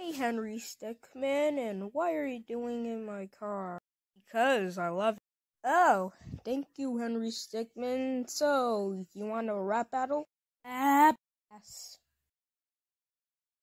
Hey, Henry Stickmin, and why are you doing in my car? Because I love it. Oh, thank you, Henry Stickmin. So, you want a rap battle? Yes.